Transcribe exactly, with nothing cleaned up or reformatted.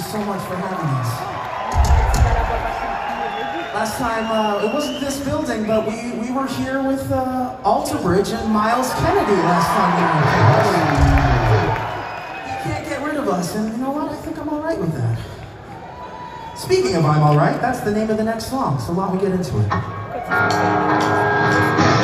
so much for having us. Last time, uh, it wasn't this building, but we, we were here with uh, Alter Bridge and Miles Kennedy last time we were here. You can't get rid of us, and you know what? I think I'm all right with that. Speaking of I'm all right, that's the name of the next song, so why don't we get into it?